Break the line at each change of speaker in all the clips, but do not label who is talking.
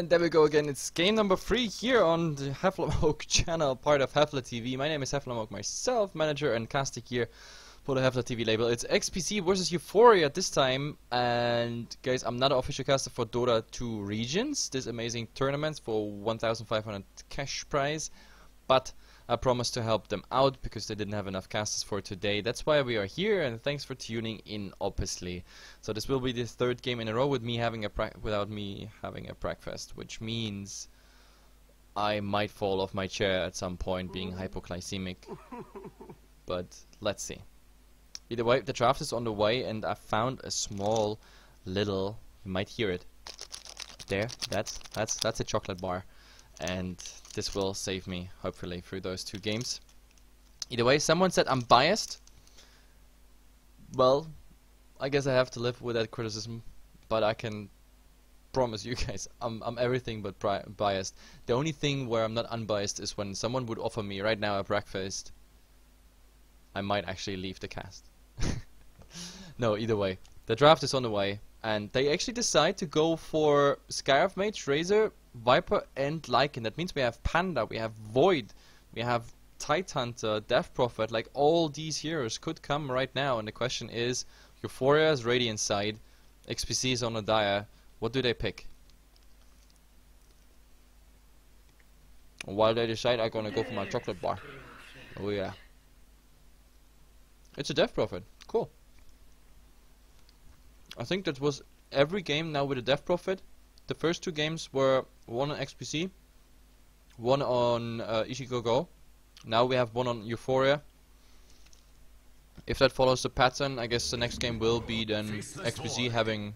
And there we go again. It's game number 3 here on the HeflaTV channel, part of HeflaTV. My name is HeflaTV myself, manager and caster here for the HeflaTV label. It's XPC versus Euphoria this time. And guys, I'm not an official caster for Dota 2 Regions, this amazing tournament for 1,500 cash prize. But I promised to help them out because they didn't have enough casters for today. That's why we are here, and thanks for tuning in, obviously. So this will be the 3rd game in a row with me having without me having a breakfast, which means I might fall off my chair at some point, being hypoglycemic. But let's see. Either way, the draft is on the way, and I found a small little. You might hear it. There, that's a chocolate bar. And this will save me, hopefully, through those 2 games. Either way, someone said I'm biased. Well, I guess I have to live with that criticism. But I can promise you guys, I'm everything but biased. The only thing where I'm not unbiased is when someone would offer me right now a breakfast. I might actually leave the cast. No, either way. The draft is on the way. And they actually decide to go for Scarab Mage, Razor, Viper, and Lycan. That means we have Panda, we have Void, we have Tidehunter, Death Prophet. Like, all these heroes could come right now. And the question is, Euphoria is Radiant side, XPC is on a Dire. What do they pick? While they decide, I'm gonna go for my chocolate bar. Oh yeah. It's a Death Prophet. Cool. I think that was every game now with a Death Prophet. The first 2 games were one on XPC, one on Ichigo. Now we have one on Euphoria. If that follows the pattern, I guess the next game will be then XPC having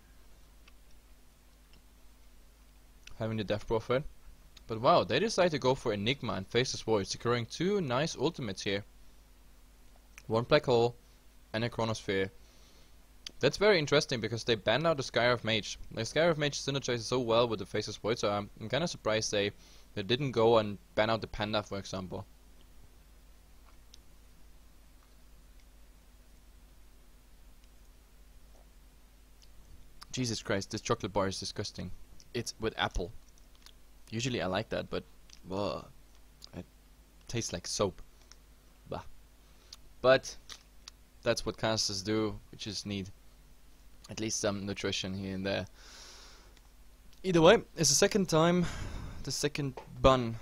the Death Prophet. But wow, they decided to go for Enigma and Faceless Void, securing 2 nice ultimates here. 1 Black Hole and a Chronosphere. That's very interesting because they banned out the Scarab Mage. The Scarab Mage synergizes so well with the Faceless Void, so I'm kind of surprised they didn't go and ban out the Panda, for example. Jesus Christ, this chocolate bar is disgusting. It's with apple. Usually I like that, but whoa, it tastes like soap. Bah. But that's what casters do, we just need at least some nutrition here and there. Either way, it's the second time, the second bun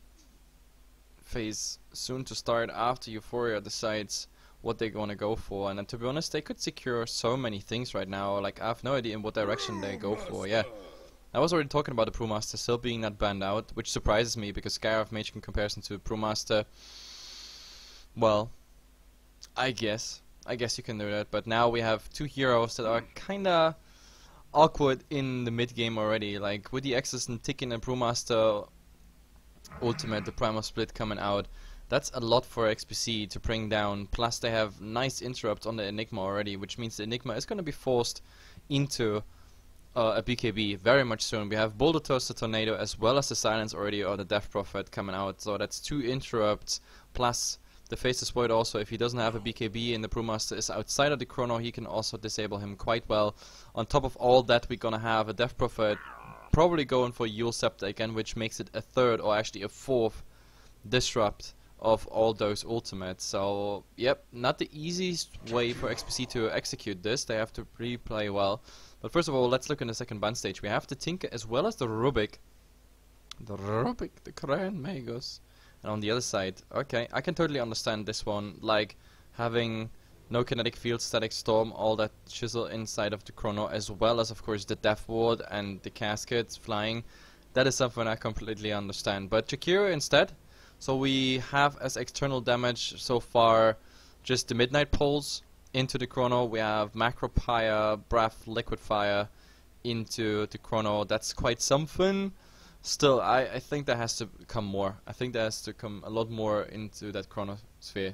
phase soon to start after Euphoria decides what they're gonna go for. And to be honest, they could secure so many things right now. Like, I have no idea in what direction they go for. Yeah, I was already talking about the Brewmaster still being not banned out, which surprises me because Scarab Mage in comparison to Brewmaster, well, I guess you can do that, but now we have 2 heroes that are kinda awkward in the mid game already. Like with the Exorcist and Tikin and Brewmaster ultimate, the Primal Split coming out, that's a lot for XPC to bring down. Plus they have nice interrupts on the Enigma already, which means the Enigma is gonna be forced into a BKB very much soon. We have Boulder Toast, the Tornado, as well as the Silence already, or the Death Prophet coming out. So that's 2 interrupts plus the Faceless Void also. If he doesn't have a BKB and the Brewmaster is outside of the Chrono, he can also disable him quite well. On top of all that, we're gonna have a Death Prophet probably going for Yule Scepter again, which makes it a 3rd or actually a 4th disrupt of all those ultimates. So, yep, not the easiest way for XPC to execute this. They have to replay well. But first of all, let's look in the second ban stage. We have the Tinker as well as the Rubik. The Grand Magus. And on the other side, okay, I can totally understand this one, like having no kinetic field, static storm, all that chisel inside of the Chrono, as well as of course the Death Ward and the caskets flying. That is something I completely understand. But Jakiro instead, so we have as external damage so far just the Midnight Pulse into the Chrono. We have Macropire, Breath, Liquid Fire into the Chrono. That's quite something. Still, I think there has to come more. I think there has to come a lot more into that Chronosphere.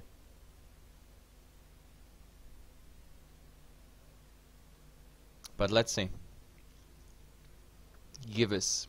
But let's see. Give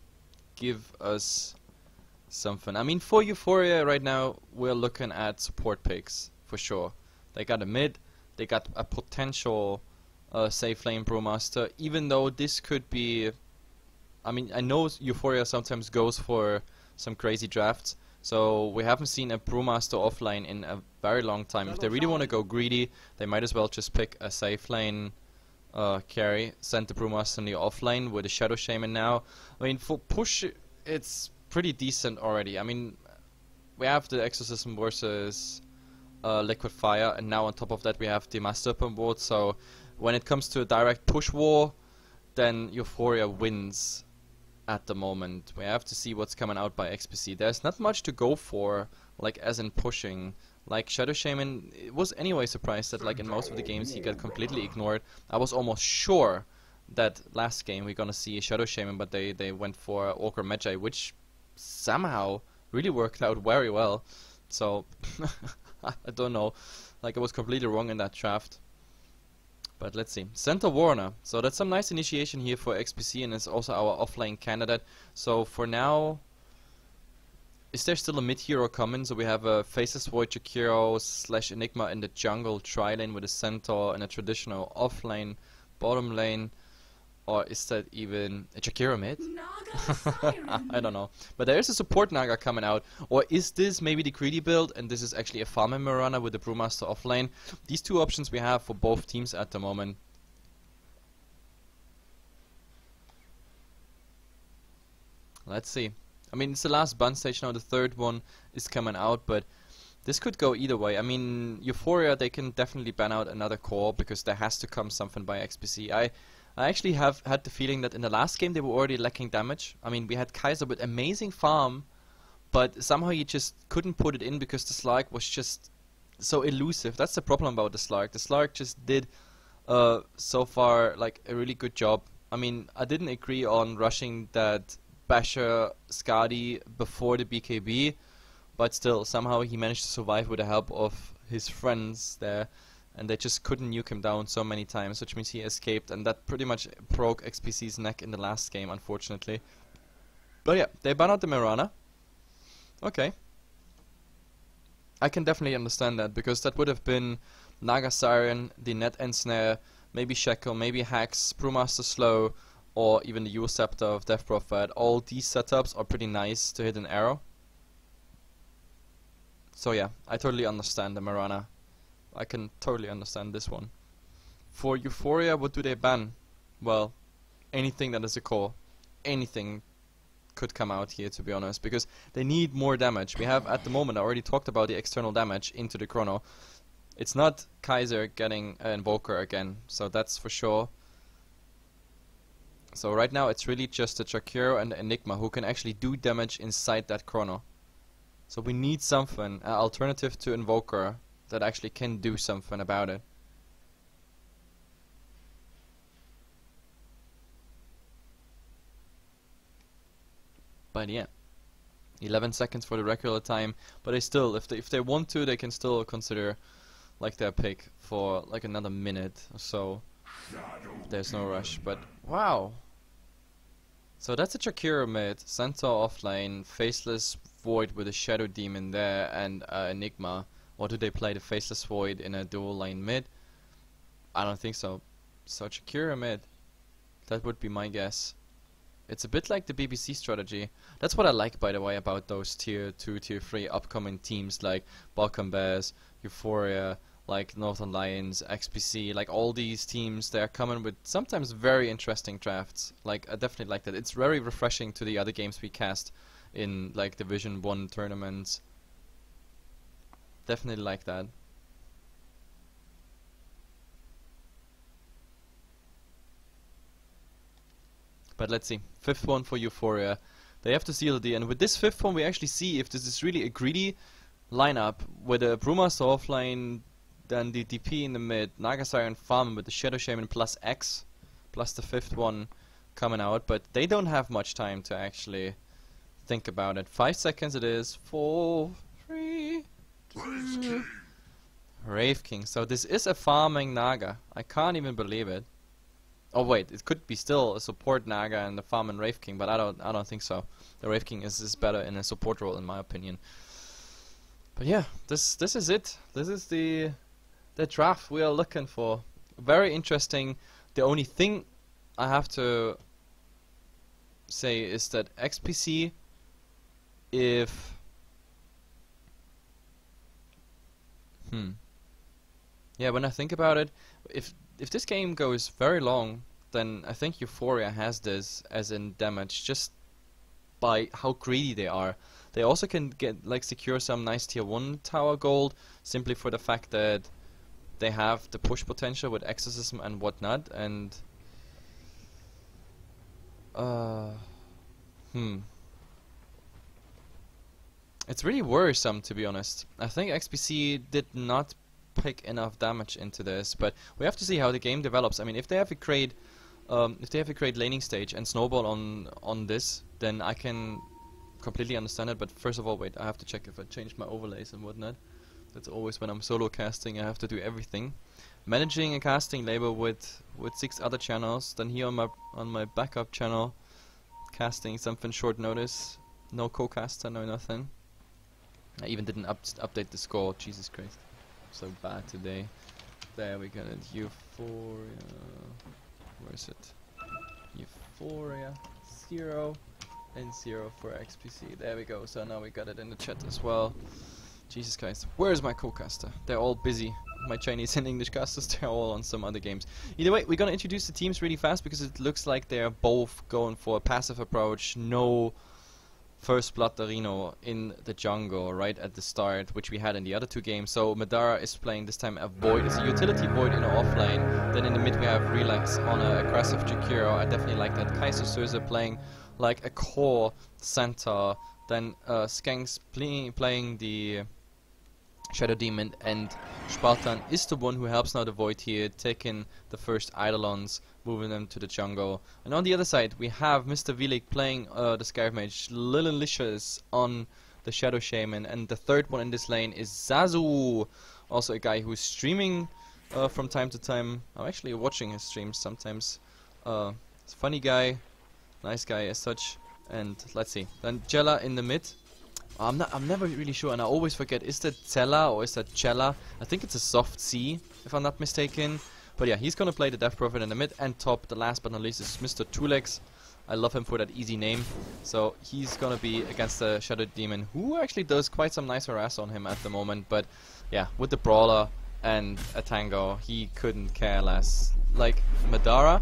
us something. I mean, for Euphoria right now, we're looking at support picks for sure. They got a mid, they got a potential Safe Lane Brewmaster, even though this could be I mean, I know Euphoria sometimes goes for some crazy drafts, so we haven't seen a Brewmaster offlane in a very long time. If they really want to go greedy, they might as well just pick a safe lane carry, send the Brewmaster in the offlane with a Shadow Shaman now. I mean, for push, it's pretty decent already. I mean, we have the Exorcism versus Liquid Fire, and now on top of that we have the Master Up on board, so when it comes to a direct push war, then Euphoria wins at the moment. We have to see what's coming out by XPC. There's not much to go for, like as in pushing. Like Shadow Shaman, it was anyway surprised that like in most of the games he got completely ignored. I was almost sure that last game we're gonna see Shadow Shaman, but they went for Orc Magi, which somehow really worked out very well. So I don't know, like I was completely wrong in that draft. But let's see. Center Warner. So that's some nice initiation here for XPC, and it's also our offlane candidate. So for now, is there still a mid hero coming? So we have a Faceless Void Jakiro / Enigma in the jungle tri-lane with a Centaur and a traditional offlane bottom lane. Or is that even a Jakiro mid? I don't know. But there is a support Naga coming out. Or is this maybe the greedy build and this is actually a farming Mirana with the Brewmaster offlane? These two options we have for both teams at the moment. Let's see. I mean, it's the last ban stage now. The third one is coming out, but this could go either way. I mean, Euphoria, they can definitely ban out another core because there has to come something by XPC. I actually have had the feeling that in the last game they were already lacking damage. I mean, we had Kaiser with amazing farm, but somehow you just couldn't put it in because the Slark was just so elusive. That's the problem about the Slark. The Slark just did so far like a really good job. I mean, I didn't agree on rushing that Basher Skadi before the BKB, but still somehow he managed to survive with the help of his friends there. And they just couldn't nuke him down so many times, which means he escaped, and that pretty much broke XPC's neck in the last game, unfortunately. But yeah, they ban out the Mirana. Okay. I can definitely understand that, because that would have been Naga Siren, the Net Ensnare, maybe Shackle, maybe Hax, Brewmaster Slow, or even the Yule Scepter of Death Prophet. All these setups are pretty nice to hit an arrow. So yeah, I totally understand the Mirana. I can totally understand this one. For Euphoria, what do they ban? Well, anything that is a core. Anything could come out here, to be honest, because they need more damage. We have, at the moment, I already talked about the external damage into the chrono. It's not Kaiser getting an Invoker again, so that's for sure. So right now it's really just the Jakiro and the Enigma who can actually do damage inside that chrono. So we need something, an alternative to Invoker, that actually can do something about it. But yeah, 11 seconds for the regular time. But they still, if they want to, they can still consider like their pick for like another minute or so. There's no rush. But wow. So that's a Jakiro mid, Centaur offlane, Faceless Void with a Shadow Demon there, and Enigma. Or do they play the Faceless Void in a dual lane mid? I don't think so. So Jakiro mid. That would be my guess. It's a bit like the BBC strategy. That's what I like, by the way, about those tier 2, tier 3 upcoming teams like Balkan Bears, Euphoria, like Northern Lions, XPC, like all these teams. They're coming with sometimes very interesting drafts. Like, I definitely like that. It's very refreshing to the other games we cast in like Division 1 tournaments. Definitely like that. But let's see. Fifth one for Euphoria. They have to seal the end. With this fifth one, we actually see if this is really a greedy lineup with a Brewmaster offlane, then the DP in the mid, Naga Siren farm with the Shadow Shaman plus X, plus the fifth one coming out. But they don't have much time to actually think about it. 5 seconds it is. 4, 3, 2. Rave King. So this is a farming Naga. I can't even believe it. Oh wait, it could be still a support Naga and the farm and Rave King, but I don't think so. The Rave King is better in a support role in my opinion. But yeah, this is it. This is the draft we are looking for. Very interesting. The only thing I have to say is that XPC, if yeah, when I think about it, if this game goes very long, then I think Euphoria has this as in damage just by how greedy they are. They also can get like secure some nice tier 1 tower gold simply for the fact that they have the push potential with exorcism and whatnot, and it's really worrisome, to be honest. I think XPC did not pick enough damage into this, but we have to see how the game develops. I mean, if they have a great laning stage and snowball on this, then I can completely understand it. But first of all, wait, I have to check if I changed my overlays and whatnot. That's always when I'm solo casting, I have to do everything. Managing a casting label with 6 other channels, then here on my backup channel, casting something short notice, no co-caster, no nothing. I even didn't update the score. Jesus Christ, so bad today. There we got it. Euphoria. Where is it? Euphoria 0 and 0 for XPC. There we go. So now we got it in the chat as well. Jesus Christ, where's my co-caster? They're all busy. My Chinese and English casters, they're all on some other games. Either way, we're gonna introduce the teams really fast because it looks like they're both going for a passive approach. No First Blood Darino in the jungle right at the start, which we had in the other 2 games. So Madara is playing this time a Void. It's a utility Void in an off lane. Then in the mid we have Relax on an aggressive Jakiro. I definitely like that. Kaiser Söze playing like a core centaur. Then Skanks playing the Shadow Demon, and Spartan is the one who helps now the Void here, taking the first Eidolons, moving them to the jungle. And on the other side we have Mr. Vilik playing the Scarf Mage, Lililicious on the Shadow Shaman, and the third one in this lane is Zazu, also a guy who's streaming from time to time. I'm actually watching his streams sometimes. It's a funny guy, nice guy as such. And let's see, then Jella in the mid. I'm never really sure, and I always forget, is that Zella or is that Jella? I think it's a soft C, if I'm not mistaken. But yeah, he's gonna play the Death Prophet in the mid, and top, the last but not least, is Mr. Tulex. I love him for that easy name. So he's gonna be against the Shadow Demon, who actually does quite some nice harass on him at the moment. But yeah, with the Brawler and a Tango, he couldn't care less. Like, Madara,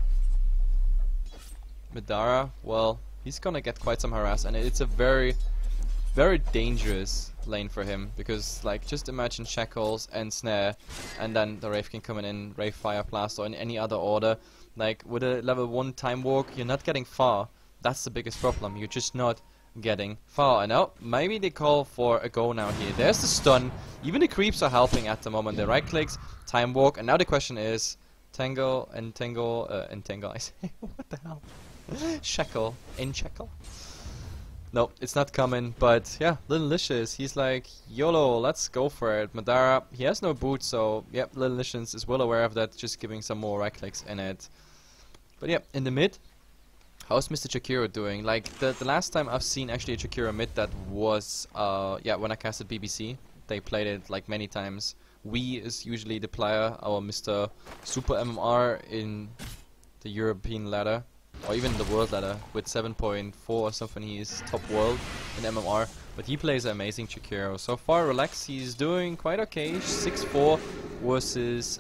well, he's gonna get quite some harass, and it's a very dangerous lane for him, because like just imagine Shackles and Snare, and then the Wraith can come in Wraith Fire Blast or in any other order. Like with a level 1 Time Walk, you're not getting far. That's the biggest problem. You're just not getting far. And oh, maybe they call for a go now here. There's the stun. Even the creeps are helping at the moment. The right clicks, Time Walk, and now the question is Tango and Tango I say what the hell? Shackle in Shackle. No, it's not coming, but yeah, Lililicious, he's like, YOLO, let's go for it. Madara, he has no boot, so yep, Lililicious is well aware of that, just giving some more right clicks in it. But yeah, in the mid, how's Mr. Jakiro doing? Like, the last time I've seen actually a Jakiro mid that was, yeah, when I casted BBC. They played it like many times. We is usually the player, our Mr. Super MMR in the European ladder. Or even the world ladder with 7.4 or something. He is top world in MMR, but he plays an amazing Jakiro. So far, Relax, he's doing quite okay. 6-4 versus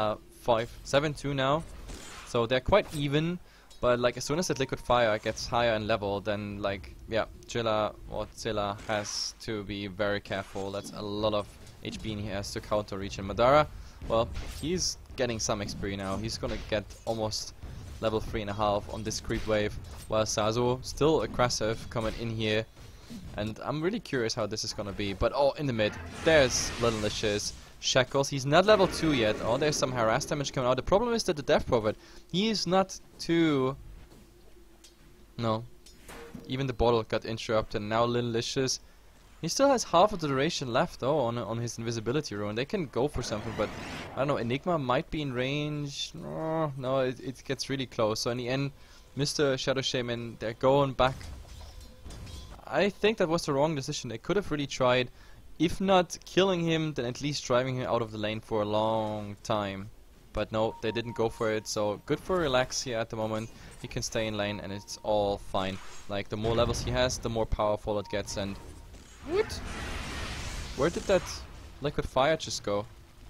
7-2 now. So they're quite even, but like as soon as that Liquid Fire gets higher in level, then like yeah, Jilla or Zilla has to be very careful. That's a lot of HP he has to counter reach. And Madara, well, he's getting some XP now. He's gonna get almost level 3.5 on this creep wave, while Sazo still aggressive coming in here, and I'm really curious how this is gonna be. But oh, in the mid, there's Lililicious, Shackles, he's not level 2 yet. Oh, there's some harass damage coming out. The problem is that the Death Prophet, he is not too... No, even the bottle got interrupted. Now Lililicious, he still has half of the duration left though on his invisibility rune. They can go for something, but I don't know, Enigma might be in range. No, it gets really close. So in the end, Mr. Shadow Shaman, they're going back. I think that was the wrong decision. They could have really tried, if not killing him, then at least driving him out of the lane for a long time. But no, they didn't go for it, so good for Relax here at the moment. He can stay in lane and it's all fine. Like, the more levels he has, the more powerful it gets. And what? Where did that liquid fire just go?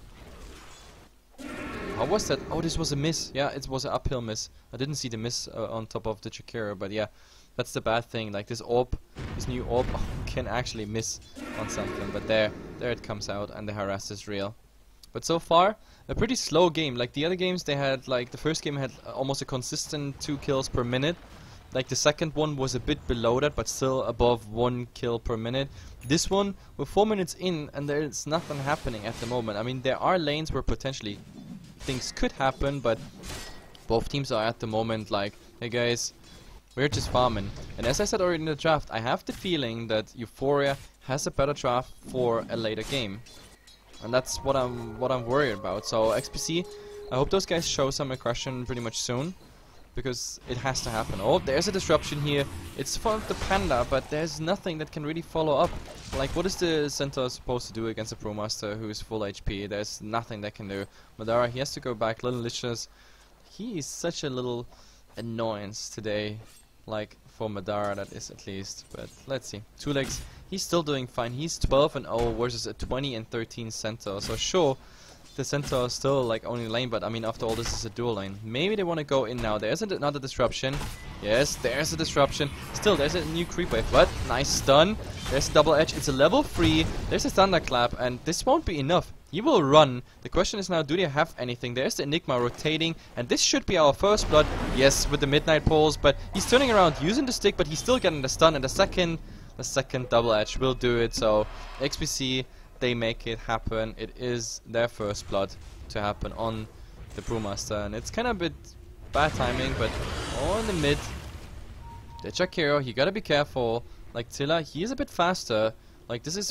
How was that? Oh, this was a miss. Yeah, it was an uphill miss. I didn't see the miss on top of the Chikira, but yeah, that's the bad thing. Like, this orb, this new orb, can actually miss on something. But there it comes out, and the harass is real. But so far, a pretty slow game. Like, the other games, they had, like, the first game had almost a consistent 2 kills per minute. Like, the second one was a bit below that, but still above 1 kill per minute. This one, we're 4 minutes in, and there's nothing happening at the moment. I mean, there are lanes where potentially things could happen, but both teams are at the moment like, hey guys, we're just farming. And as I said already in the draft, I have the feeling that Euphoria has a better draft for a later game. And that's what I'm worried about. So XPC, I hope those guys show some aggression pretty much soon, because it has to happen. Oh, there's a disruption here. It's from the Panda, but there's nothing that can really follow up. Like, what is the center supposed to do against a Pro Master who is full HP? There's nothing they can do. Madara, he has to go back. Little Licious, he is such a little annoyance today. Like, for Madara, that is at least. But let's see. 2 legs. He's still doing fine. He's 12-0 versus a 20-13 center. So sure, the center is still like only lane, but I mean, after all, this is a dual lane. Maybe they want to go in now. There's another disruption. Yes, there's a disruption. Still, there's a new creep wave. But nice stun. There's a double edge. It's a level 3. There's a thunderclap, and this won't be enough. He will run. The question is now, do they have anything? There's the Enigma rotating, and this should be our first blood. Yes, with the midnight pulse, but he's turning around using the stick, but he's still getting the stun, and the second double edge will do it. So XPC, they make it happen. It is their first blood to happen on the Brewmaster, and it's kind of a bit bad timing, but on the mid, the Chakiro, you gotta be careful. Like Tilla, he is a bit faster. Like, this is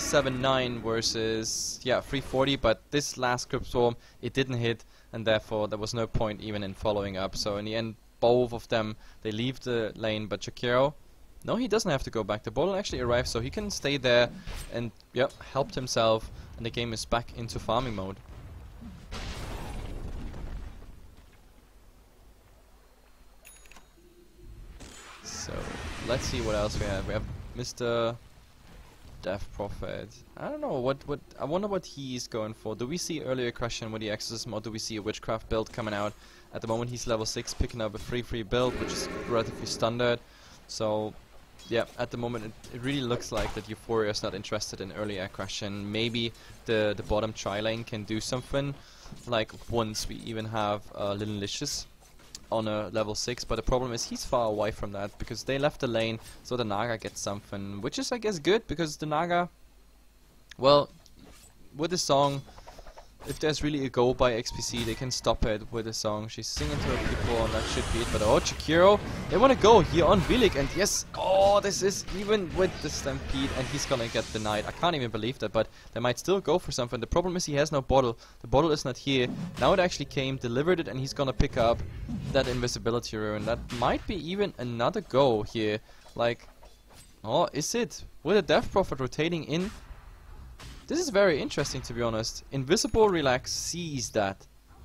379 versus, yeah, 340, but this last Crypt Storm, it didn't hit, and therefore there was no point even in following up. So in the end, both of them, they leave the lane, but Chakiro, no, he doesn't have to go back. The bottle actually arrived, so he can stay there and, yep, helped himself, and the game is back into farming mode. So, let's see what else we have. We have Mr. Death Prophet. I don't know, I wonder what he's going for. Do we see earlier aggression with the Exorcism, or do we see a Witchcraft build coming out? At the moment he's level 6, picking up a free build, which is relatively standard. So, yeah, at the moment it really looks like that Euphoria is not interested in early aggression. Maybe the bottom tri-lane can do something, like once we even have Little Licious on a level 6, but the problem is he's far away from that, because they left the lane, so the Naga gets something, which is I guess good, because the Naga, well, with the song, if there's really a go by XPC, they can stop it with a song. She's singing to her people, and that should be it. But oh, Chikiro, they want to go here on Bilik, and yes, oh, this is even with the Stampede, and he's gonna get denied. I can't even believe that, but they might still go for something. The problem is he has no bottle. The bottle is not here. Now it actually came, delivered it, and he's gonna pick up that invisibility rune. That might be even another go here. Like, oh, is it? With a Death Prophet rotating in? This is very interesting, to be honest. Invisible Relax sees that.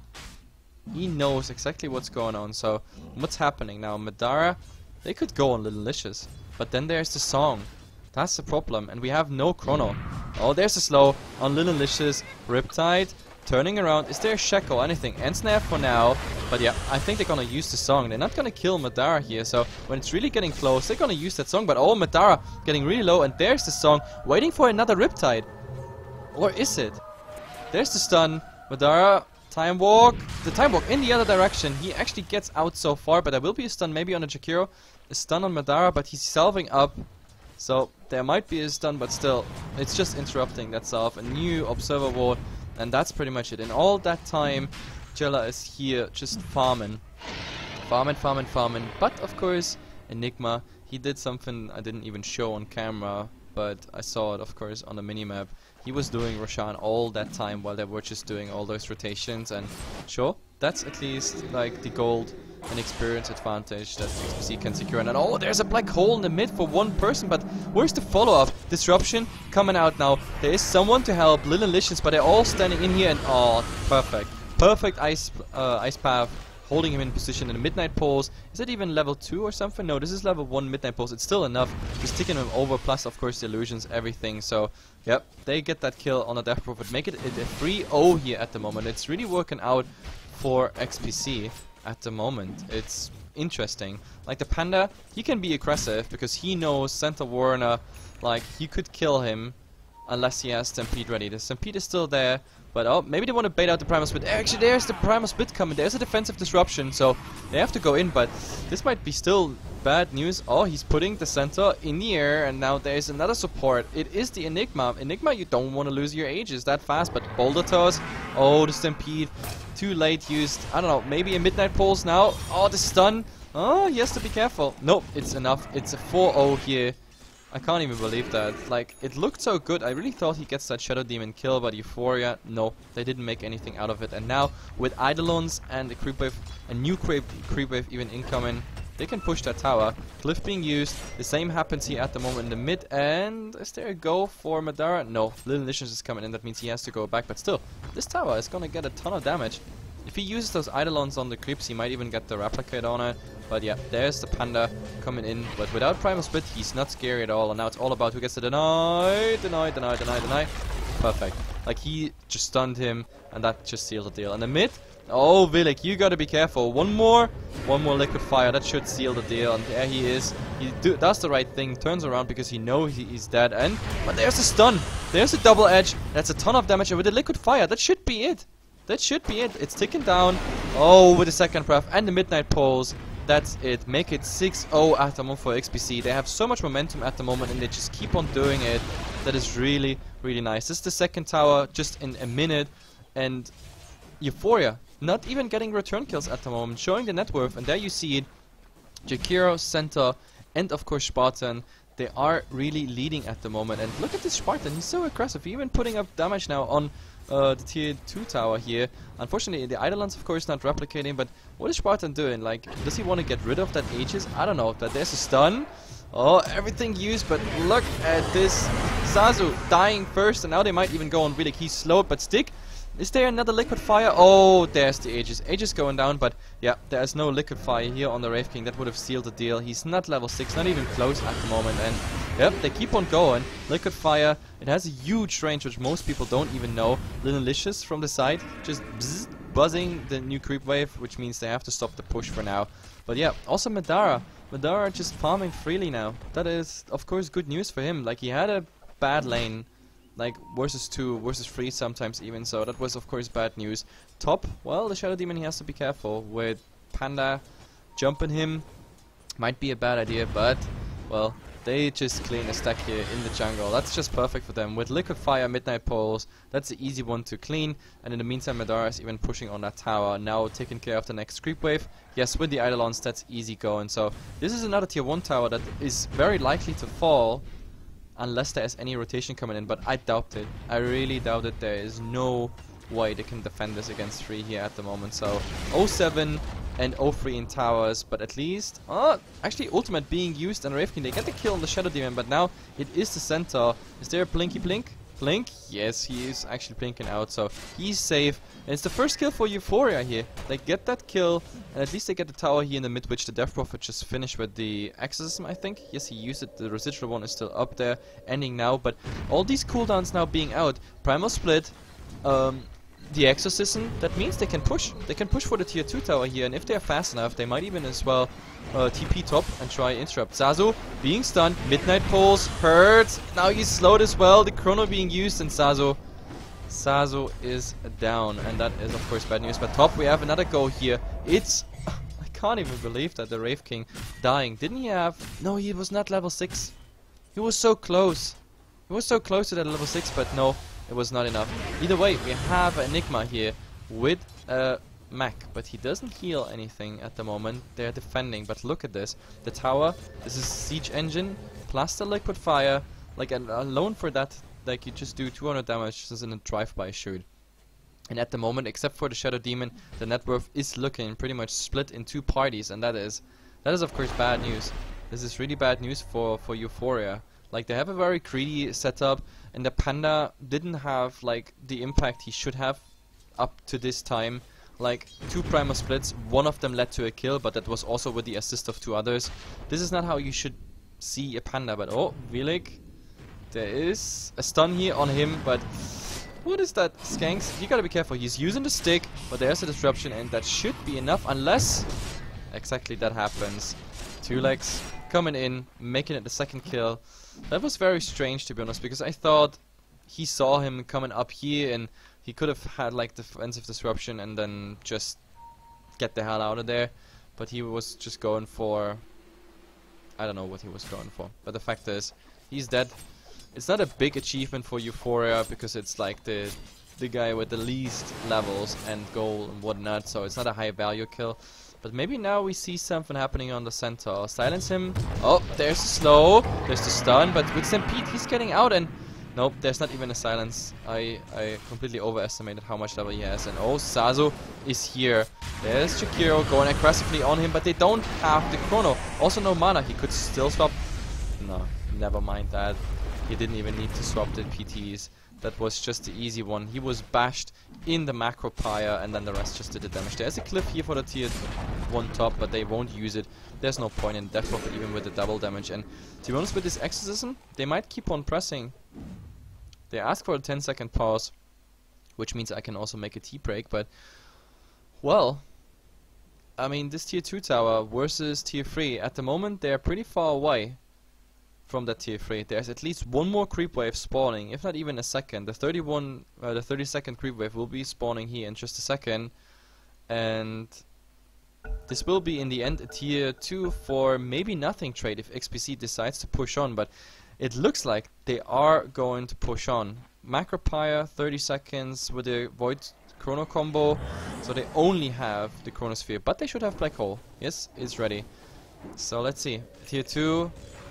He knows exactly what's going on. So, what's happening now? Madara, they could go on Little Licious, but then there's the song. That's the problem, and we have no chrono. Oh, there's a slow on Little Licious. Riptide, turning around. Is there a Shackle? Anything? Ensnare for now. But yeah, I think they're gonna use the song. They're not gonna kill Madara here, so when it's really getting close, they're gonna use that song. But oh, Madara getting really low, and there's the song. Waiting for another Riptide. Or is it? There's the stun. Madara, time walk. The time walk in the other direction. He actually gets out so far, but there will be a stun maybe on the Chikiro. A stun on Madara, but he's salving up. So there might be a stun, but still, it's just interrupting that salve. A new observer ward, and that's pretty much it. In all that time, Jella is here just farming. Farming. But of course, Enigma, he did something I didn't even show on camera, but I saw it of course on the minimap. He was doing Roshan all that time while they were just doing all those rotations, and sure, that's at least like the gold and experience advantage that XPC can secure. And then, oh, there's a black hole in the mid for one person, but where's the follow-up? Disruption coming out now. There is someone to help Little Licious, but they're all standing in here, and oh, perfect. Perfect ice path, holding him in position in the midnight poles. Is it even level 2 or something? No, this is level 1 midnight poles. It's still enough. Just ticking him over, plus of course the illusions, everything. So, yep, they get that kill on the Death Prophet. Make it a 3-0 here at the moment. It's really working out for XPC at the moment. It's interesting. Like the Panda, he can be aggressive because he knows Santa Warner, like, he could kill him unless he has Stampede ready. The Stampede is still there. But oh, maybe they want to bait out the Primal Split. Actually, there's the Primal Split coming. There's a defensive disruption, so they have to go in. But this might be still bad news. Oh, he's putting the center in the air, and now there's another support. It is the Enigma. Enigma, you don't want to lose your Aegis that fast, but Boulder Toss. Oh, the Stampede. Too late used. I don't know, maybe a Midnight Pulse now. Oh, the stun. Oh, he has to be careful. Nope, it's enough. It's a 4-0 here. I can't even believe that. Like, it looked so good. I really thought he gets that Shadow Demon kill, but Euphoria, no. They didn't make anything out of it. And now, with Eidolons and the creep wave, a new creep wave even incoming, they can push that tower. Glyph being used. The same happens here at the moment in the mid. And is there a go for Madara? No. Little Nishins is coming in. That means he has to go back. But still, this tower is gonna get a ton of damage. If he uses those Eidolons on the creeps, he might even get the Replicate on it. But yeah, there's the Panda coming in. But without Primal Split, he's not scary at all. And now it's all about who gets the deny. Perfect. Like, he just stunned him, and that just sealed the deal. And the mid, oh, Vilek, you gotta be careful. One more Liquid Fire. That should seal the deal. And there he is. He does the right thing. Turns around because he knows he's dead. But there's a stun. There's a double edge. That's a ton of damage. And with the Liquid Fire, that should be it. That should be it. It's ticking down. Oh, with the second breath and the Midnight Pulse. That's it. Make it 6-0 at the moment for XPC. They have so much momentum at the moment and they just keep on doing it. That is really, really nice. This is the second tower just in a minute. And Euphoria not even getting return kills at the moment. Showing the net worth. And there you see it. Jakiro, Center, and of course Spartan. They are really leading at the moment. And look at this Spartan. He's so aggressive. He's even putting up damage now on the tier 2 tower here. Unfortunately, the Eidolons, of course, not replicating, but what is Spartan doing? Like, does he want to get rid of that Aegis? I don't know. But there's a stun. Oh, everything used, but look at this. Sazu dying first, and now they might even go on Riddick. He's slowed, but stick. Is there another Liquid Fire? Oh, there's the Aegis. Aegis going down, but yeah, there's no Liquid Fire here on the Wraith King. That would have sealed the deal. He's not level 6, not even close at the moment. And yep, they keep on going. Liquid Fire, it has a huge range, which most people don't even know. Little Licious from the side, just bzzz, buzzing the new creep wave, which means they have to stop the push for now. But yeah, also Madara. Madara just farming freely now. That is, of course, good news for him. Like, he had a bad lane. Like, versus 2, versus 3 sometimes even, so that was of course bad news. Top, well, the Shadow Demon, he has to be careful with Panda jumping him. Might be a bad idea, but, well, they just clean a stack here in the jungle. That's just perfect for them. With Liquid Fire, Midnight Pulse, that's the easy one to clean. And in the meantime, Madara is even pushing on that tower, now taking care of the next creep wave. Yes, with the Eidolons, that's easy going. So, this is another tier 1 tower that is very likely to fall, unless there is any rotation coming in, but I doubt it. I really doubt it. There is no way they can defend this against 3 here at the moment. So 07 and 03 in towers, but at least actually ultimate being used on Wraith King. They get the kill on the Shadow Demon, but now it is the center. Is there a Blinky Blink? Blink? Yes, he is actually blinking out, so he's safe. And it's the first kill for Euphoria here. They get that kill, and at least they get the tower here in the mid, which the Death Prophet just finished with the Exorcism, I think. Yes, he used it. The residual one is still up there, ending now. But all these cooldowns now being out. Primal Split, the Exorcism, that means they can push. They can push for the tier 2 tower here, and if they're fast enough, they might even as well TP top and try interrupt. Sazu being stunned, Midnight Pulse, hurt. Now he's slowed as well, the Chrono being used, and Sazu is down, and that is of course bad news. But top, we have another go here. It's I can't even believe that the Wraith King dying. Didn't he have... No, he was not level 6. He was so close. He was so close to that level 6, but no, it was not enough. Either way, we have Enigma here with Mac, but he doesn't heal anything at the moment. They're defending, but look at this. The tower, this is Siege Engine, plus the Liquid Fire. Like, alone for that, like, you just do 200 damage just in a drive-by shoot. And at the moment, except for the Shadow Demon, the net worth is looking pretty much split in 2 parties, and that is of course bad news. This is really bad news for Euphoria. Like, they have a very greedy setup, and the Panda didn't have like the impact he should have up to this time. Like 2 primal splits, one of them led to a kill, but that was also with the assist of 2 others. This is not how you should see a Panda, but oh, Vilik, there is a stun here on him, but what is that, Skanks? You gotta be careful, he's using the stick, but there's a disruption and that should be enough, unless exactly that happens. 2 legs coming in, making it the 2nd kill. That was very strange, to be honest, because I thought he saw him coming up here and he could have had like defensive disruption and then just get the hell out of there. But he was just going for... I don't know what he was going for. But the fact is, he's dead. It's not a big achievement for Euphoria because it's like the guy with the least levels and goal and whatnot. So it's not a high value kill. But maybe now we see something happening on the center. Silence him. Oh, there's the slow. There's the stun. But with Stampede, he's getting out and... Nope, there's not even a silence. I completely overestimated how much level he has. And oh, Sazu is here. There's Jakiro going aggressively on him, but they don't have the chrono. Also no mana. He could still swap. No, never mind that. He didn't even need to swap the PTs. That was just the easy one. He was bashed in the macro pyre and then the rest just did the damage. There's a cliff here for the tier 1 top, but they won't use it. There's no point in death profit even with the double damage. And to be honest, with this exorcism, they might keep on pressing. They ask for a 10-second pause, which means I can also make a tea break, but well, I mean, this tier 2 tower versus tier 3, at the moment they're pretty far away from that tier 3. There's at least one more creep wave spawning, if not even a second. The 30-second creep wave will be spawning here in just a second, and this will be in the end a tier 2 for maybe nothing trade if XPC decides to push on, but it looks like they are going to push on. Macro Pyre, 30 seconds with the Void Chrono combo, so they only have the Chronosphere, but they should have Black Hole. Yes, it's ready. So let's see. Tier 2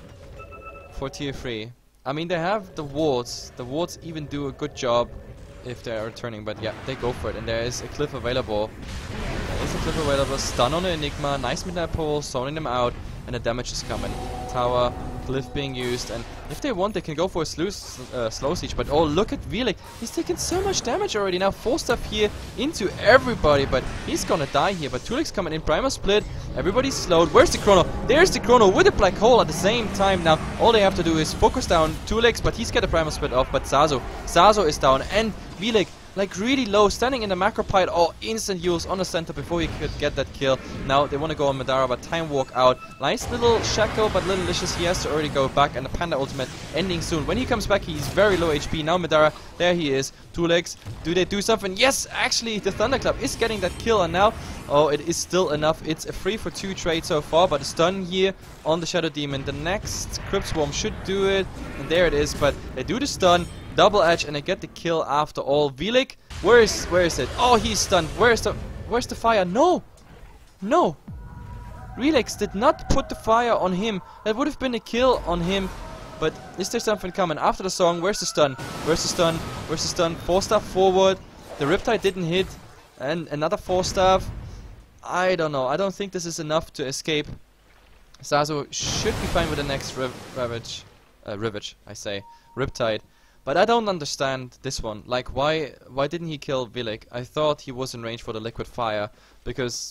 for tier 3. I mean, they have the wards. The wards even do a good job if they are returning, but yeah, they go for it. And there is a cliff available. There is a cliff available. Stun on the Enigma. Nice midnight pole, zoning them out, and the damage is coming. Tower, cliff being used, and if they want they can go for a slow siege, but oh, look at Vilik, he's taken so much damage already. Now 4 stuff here into everybody, but he's gonna die here. But Tulik's coming in, primal split, everybody's slowed. Where's the chrono? There's the chrono with a black hole at the same time. Now all they have to do is focus down Tulik, but he's got a primal split off. But Sazo is down, and Vilik like really low, standing in the macro pile. Oh, instant use on the center before he could get that kill. Now they want to go on Madara, but time walk out. Nice little shackle, but little licious. He has to already go back, and the Panda ultimate ending soon. When he comes back, he's very low HP. Now Madara, there he is. 2 legs. Do they do something? Yes, actually, the Thunderclap is getting that kill, and now, oh, it is still enough. It's a 3-for-2 trade so far, but a stun here on the Shadow Demon. The next Crypt Swarm should do it, and there it is. But they do the stun. Double edge, and I get the kill after all. Vilik, where is it? Oh, he's stunned. Where's the fire? No, Relax did not put the fire on him. That would have been a kill on him. But is there something coming after the song? Where's the stun? 4-staff forward. The Riptide didn't hit, and another 4-staff. I don't know. I don't think this is enough to escape. Sazo should be fine with the next Rivage, I say. Riptide. But I don't understand this one. Like, why didn't he kill Vilik? I thought he was in range for the liquid fire, because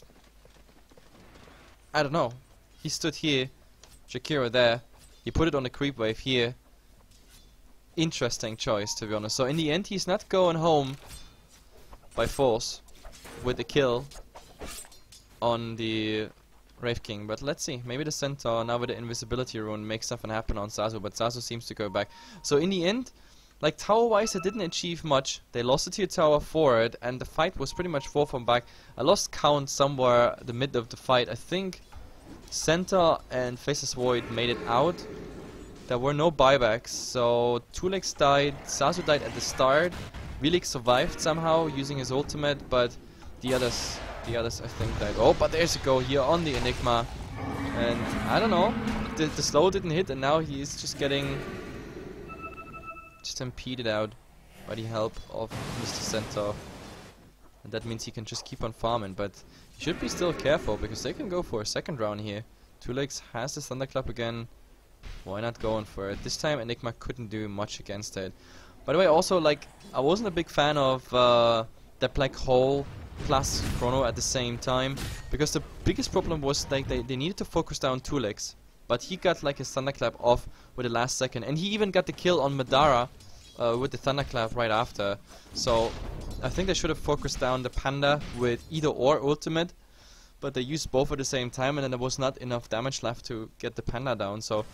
I don't know. He stood here, Shakira there. He put it on the creep wave here. Interesting choice, to be honest. So in the end, he's not going home by force with the kill on the Wraith King. But let's see. Maybe the Centaur now with the invisibility rune makes something happen on Sazu. But Sazu seems to go back. So in the end, like, tower-wise, they didn't achieve much. They lost the tier tower for it, and the fight was pretty much forth from back. I lost count somewhere the mid of the fight. I think Centaur and Faceless Void made it out. There were no buybacks, so Tulex died, Sazu died at the start. Vilik survived somehow using his ultimate, but the others I think died. Oh, but there's a go here on the Enigma, and I don't know. The slow didn't hit, and now he is just getting stampeded out by the help of Mr. Centaur. And that means he can just keep on farming, but he should be still careful, because they can go for a second round here. Tulex has the Thunderclap again. Why not going for it? This time Enigma couldn't do much against it. By the way, also, like, I wasn't a big fan of the black hole plus Chrono at the same time, because the biggest problem was like they needed to focus down Tulex, but he got like his thunderclap off with the last second, and he even got the kill on Madara with the thunderclap right after. So I think they should have focused down the Panda with either or ultimate, but they used both at the same time, and then there was not enough damage left to get the Panda down. So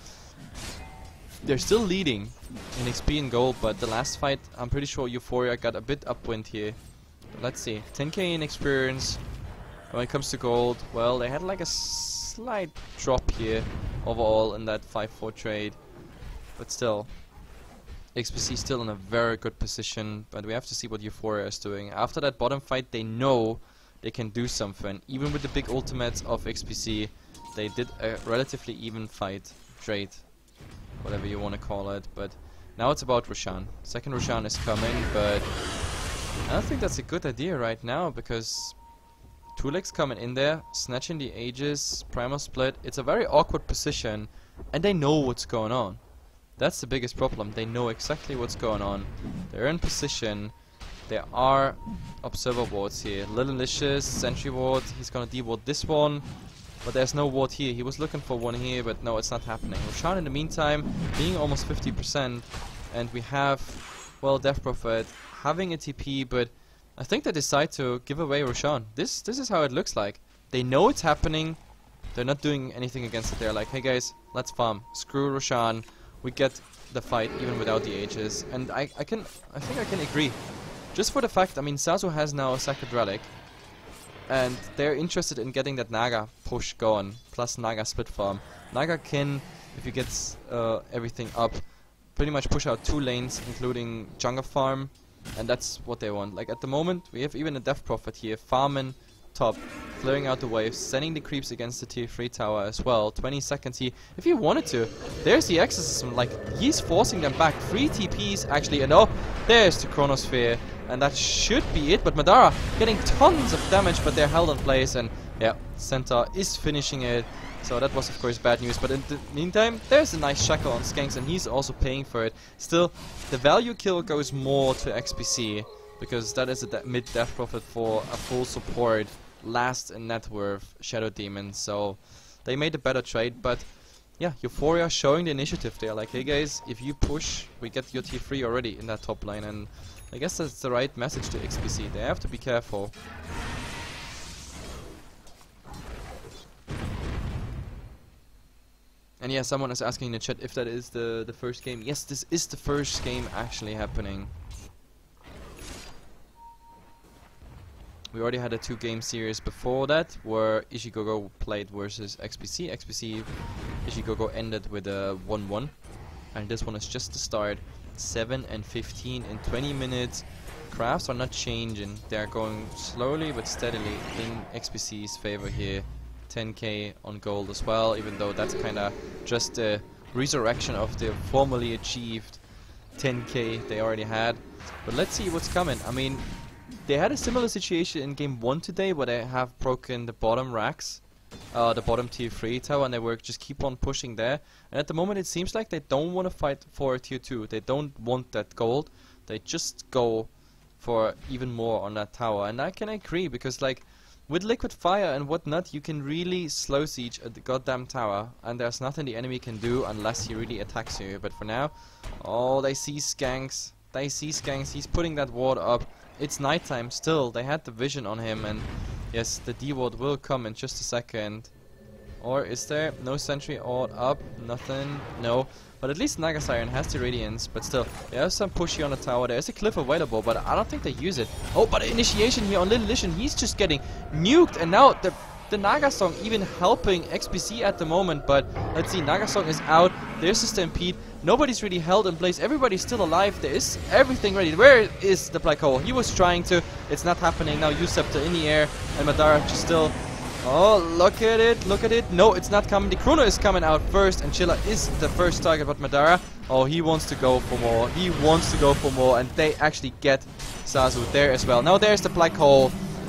they're still leading in XP and gold, but the last fight, I'm pretty sure Euphoria got a bit upwind here. But let's see, 10k in experience. When it comes to gold, well, they had like a slight drop here overall in that 5-4 trade, but still, XPC still in a very good position. But we have to see what Euphoria is doing. After that bottom fight, they know they can do something. Even with the big ultimates of XPC, they did a relatively even fight, trade, whatever you want to call it. But now it's about Roshan. Second Roshan is coming, but I don't think that's a good idea right now, because Tulex coming in there, snatching the Aegis, Primal Split. It's a very awkward position, and they know what's going on. That's the biggest problem. They know exactly what's going on. They're in position. There are observer wards here. Little Licious, Sentry ward. He's gonna deward this one, but there's no ward here. He was looking for one here, but no, it's not happening. Roshan in the meantime being almost 50%, and we have, well, Death Prophet having a TP, but I think they decide to give away Roshan. This is how it looks like. They know it's happening. They're not doing anything against it. They're like, hey guys, let's farm. Screw Roshan. We get the fight even without the Aegis. And I think I can agree. Just for the fact, I mean, Sasu has now a Sacred Relic, and they're interested in getting that Naga push going, plus Naga split farm. Naga can, if he gets everything up, pretty much push out 2 lanes, including jungle farm, and that's what they want. Like at the moment, we have even a Death Prophet here, farming top, clearing out the waves, sending the creeps against the tier 3 tower as well. 20 seconds here, if he wanted to. There's the exorcism, like he's forcing them back. 3 TPs actually, and oh, there's the Chronosphere, and that should be it. But Madara getting tons of damage, but they're held in place, and yeah, Centaur is finishing it. So that was of course bad news, but in the meantime, there's a nice shackle on Skanks, and he's also paying for it. Still, the value kill goes more to XPC, because that is a mid-Death Prophet for a full support, last in net worth Shadow Demon. So they made a better trade, but yeah, Euphoria showing the initiative. They're like, hey guys, if you push, we get your tier 3 already in that top lane, and I guess that's the right message to XPC. They have to be careful. And yeah, someone is asking in the chat if that is the first game. Yes, this is the first game actually happening. We already had a 2-game series before that, where Ishigogo played versus XPC. XPC Ishigogo ended with a 1-1, and this one is just the start. 7 and 15 in 20 minutes. Crafts are not changing. They are going slowly but steadily in XPC's favor here. 10k on gold as well, even though that's kind of just a resurrection of the formerly achieved 10k they already had. But let's see what's coming. I mean, they had a similar situation in game 1 today, where they have broken the bottom racks, the bottom tier 3 tower, and they were just keep on pushing there. And at the moment it seems like they don't want to fight for tier 2. They don't want that gold. They just go for even more on that tower. And I can agree, because like with liquid fire and whatnot, you can really slow siege at the goddamn tower, and there's nothing the enemy can do unless he really attacks you. But for now, oh, they see Skanks. They see Skanks. He's putting that ward up. It's nighttime still. They had the vision on him, and yes, the D ward will come in just a second. Or is there no sentry ward up? Nothing. No. But at least Naga Siren has the Radiance, but still, there's some pushy on the tower. There's a cliff available, but I don't think they use it. Oh, but initiation here on Little Lishan, he's just getting nuked, and now the Naga Song even helping XPC at the moment. But let's see, Naga Song is out. There's the Stampede. Nobody's really held in place. Everybody's still alive. There is everything ready. Where is the Black Hole? He was trying to. It's not happening now. Euphoria in the air, and Madara just still. Oh, look at it, look at it. No, it's not coming. The Chrono is coming out first, and Chilla is the first target, but Madara, oh, he wants to go for more. He wants to go for more, and they actually get Sasu there as well. Now there's the Black Hole.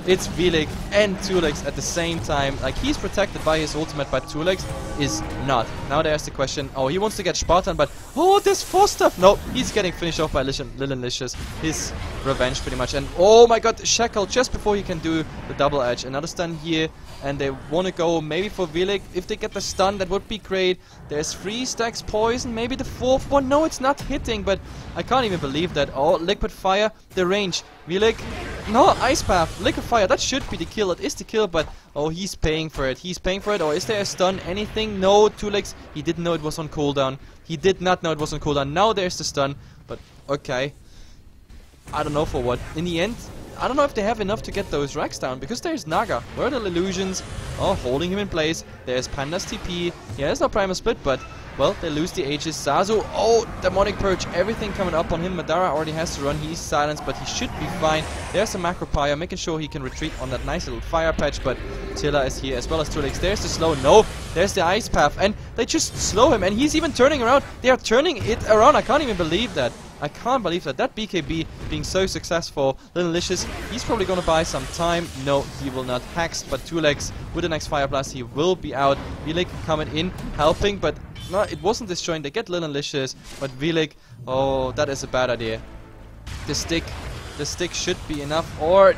it's Vilik and 2legs at the same time. Like, he's protected by his ultimate, but 2legs is not. Now there's the question. Oh, he wants to get Spartan, but oh, there's 4 stuff. No, he's getting finished off by Lililicious. His revenge pretty much. And oh my god, Shackle just before he can do the double edge. Another stun here, and they want to go maybe for Vilik. If they get the stun, that would be great. There's 3 stacks poison, maybe the 4th one. No, it's not hitting, but I can't even believe that. Oh, liquid fire, the range. Vilik, no, ice path, liquid fire. That should be the kill. It is the kill, but oh, he's paying for it. He's paying for it. Or is there a stun? Anything? No, 2legs. He didn't know it was on cooldown. He did not know it was on cooldown. Now there's the stun, but okay. I don't know for what. In the end, I don't know if they have enough to get those racks down, because there's Naga. Where are the illusions? Oh, holding him in place. There's Panda's TP. Yeah, there's no primal split, but well, they lose the Aegis. Zazu, oh, demonic purge, everything coming up on him. Madara already has to run. He's silenced, but he should be fine. There's a macro pyre, making sure he can retreat on that nice little fire patch, but Tilla is here as well as 2legs. There's the slow. No, there's the ice path, and they just slow him, and he's even turning around. They are turning it around. I can't even believe that. I can't believe that. That BKB being so successful. Lililicious, he's probably gonna buy some time. No, he will not. Hacks, but 2legs with the next Fire Blast, he will be out. Vilik coming in, helping, but no, it wasn't destroying. They get Lililicious, but Vilik, oh, that is a bad idea. The stick should be enough, or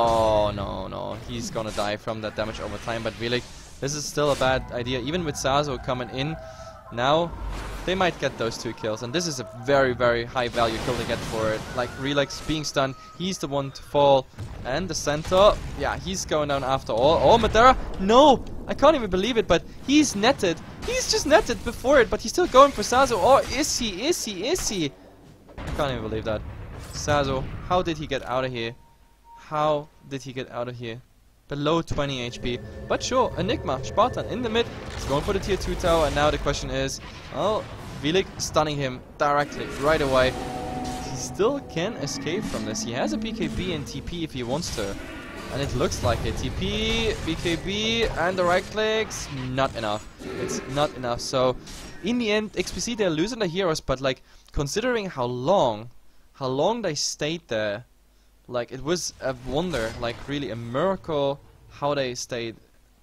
no. He's gonna die from that damage over time, but Vilik, this is still a bad idea. Even with Zazu coming in, now they might get those 2 kills, and this is a very, very high value kill to get for it. Like, Relax being stunned, he's the one to fall, and the center, yeah, he's going down after all. Oh, Madara, no, I can't even believe it, but he's netted. He's just netted before it, but he's still going for Zazu. Oh, is he? I can't even believe that. Zazu, how did he get out of here? How did he get out of here? Below 20 HP. But sure, Enigma, Spartan in the mid. He's going for the tier 2 tower, and now the question is, well, Vilik stunning him directly, right away. He still can escape from this. He has a BKB and TP if he wants to. And it looks like it. TP, BKB, and the right clicks, not enough. It's not enough. So, in the end, XPC, they're losing the heroes, but like, considering how long they stayed there, like, it was a wonder, like really a miracle how they stayed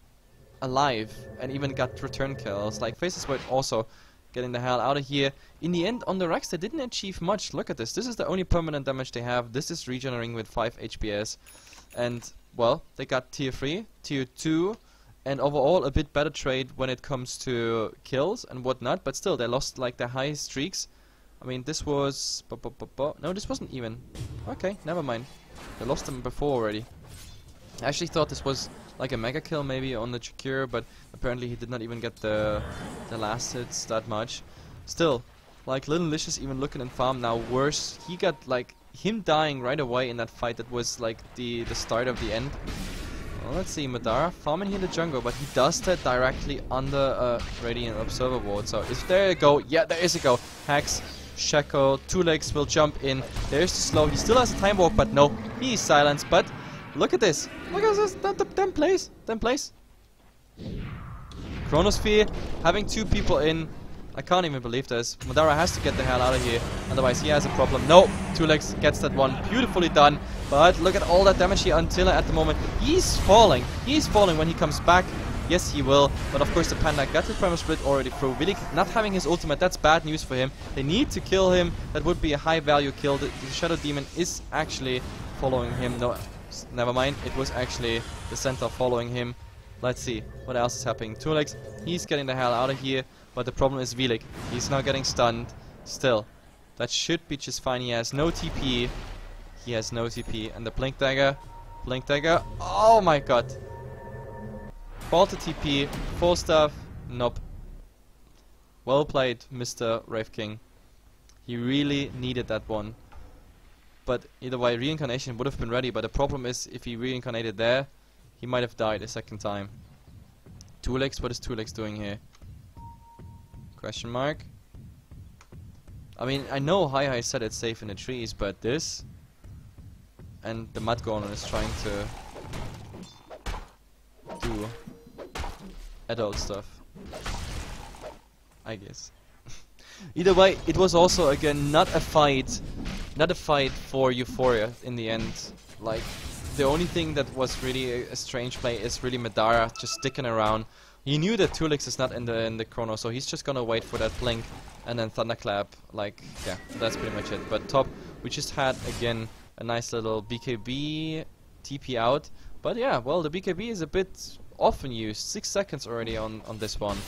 alive and even got return kills. Like, Faces were also getting the hell out of here. In the end, on the Rex, they didn't achieve much. Look at this. This is the only permanent damage they have. This is regenerating with 5 HPS. And, well, they got tier 3, tier 2, and overall a bit better trade when it comes to kills and whatnot. But still, they lost like their high streaks. I mean, this was... No, this wasn't even. Okay, never mind. They lost them before already. I actually thought this was like a mega kill maybe on the Chikir, but apparently he did not even get the last hits that much. Still, like, Lililicious even looking in farm now worse. He got like him dying right away in that fight. That was like the start of the end. Well, let's see, Madara farming here in the jungle, but he does that directly under Radiant Observer Ward. So is there a go? Yeah, there is a go. Hacks, Shackle, 2legs will jump in. There's the slow. He still has a time walk, but no, he is silenced. But look at this. Look at this. Damn place. Chronosphere having 2 people in. I can't even believe this. Madara has to get the hell out of here, otherwise he has a problem. No, 2legs gets that one. Beautifully done. But look at all that damage here on Tilla at the moment. He's falling. He's falling when he comes back. Yes, he will. But of course the Panda got his primal split already through. Vilik not having his ultimate, that's bad news for him. They need to kill him. That would be a high value kill. The Shadow Demon is actually following him. No, never mind. It was actually the center following him. Let's see what else is happening. 2legs, he's getting the hell out of here. But the problem is Vilik. He's now getting stunned. Still, that should be just fine. He has no TP. He has no TP. And the Blink Dagger. Oh my god. Faulty TP. Full stuff. Nope. Well played, Mr. Wraith King. He really needed that one. But either way, reincarnation would have been ready. But the problem is, if he reincarnated there, he might have died a second time. 2legs, what is 2legs doing here? Question mark. I mean, I know Hi said it's safe in the trees, but this and the Mud Golem is trying to do adult stuff, I guess. Either way, it was also again not a fight for Euphoria in the end. Like, the only thing that was really a strange play is really Madara just sticking around. He knew that Tulix is not in the chrono, so he's just gonna wait for that blink and then Thunderclap. Like, yeah, that's pretty much it. But top, we just had again a nice little BKB TP out. But yeah, well, the BKB is a bit often used. 6 seconds already on this one.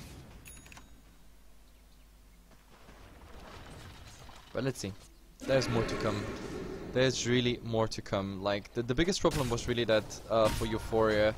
But let's see. There's more to come. There's really more to come. Like, the biggest problem was really that for Euphoria,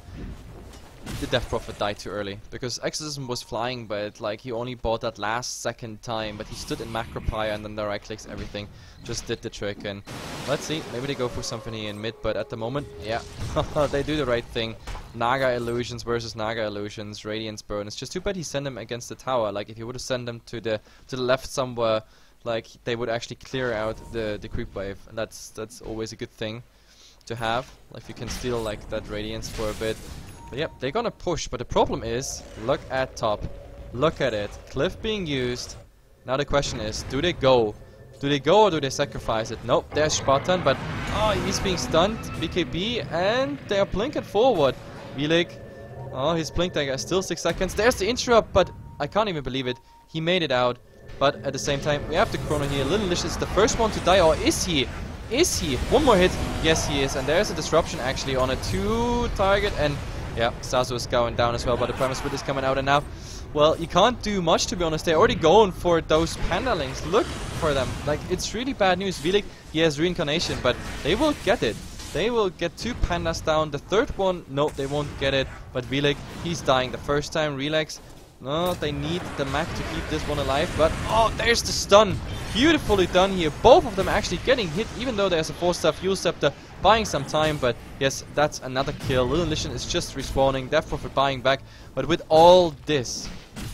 the Death Prophet died too early. Because Exorcism was flying, but like he only bought that last second time. But he stood in Macropire and then the right clicks, everything just did the trick. And let's see, maybe they go for something in mid. But at the moment, yeah, they do the right thing. Naga Illusions versus Naga Illusions, Radiance Burn. It's just too bad he sent them against the tower. Like, if he would have sent them to the left somewhere, like, they would actually clear out the creep wave. And that's always a good thing to have. Like, you can steal like that Radiance for a bit. But yep, they're gonna push, but the problem is, look at top. Look at it. Cliff being used. Now the question is, do they go? Do they go or do they sacrifice it? Nope, there's Spartan, but oh, he's being stunned. BKB, and they are blinking forward. Vilik, oh, he's blinked, I guess. Still 6 seconds. There's the interrupt, but I can't even believe it. He made it out. But at the same time, we have the chrono here. Little Licious is the first one to die, or is he? Is he? One more hit. Yes, he is. And there's a disruption actually on a 2 target, and yeah, Sasu is going down as well, but the Primus Split is coming out, and now, well, you can't do much, to be honest. They're already going for those Panda Links. Look for them. Like, it's really bad news. Vilik, he has Reincarnation, but they will get it. They will get 2 Pandas down. The third one, no, they won't get it. But Vilik, he's dying the first time. Relax. No, they need the Mac to keep this one alive, but oh, there's the stun. Beautifully done here. Both of them actually getting hit, even though there's a 4-star Fuel Scepter buying some time. But yes, that's another kill. Little Lichen is just respawning. Death Prophet buying back. But with all this,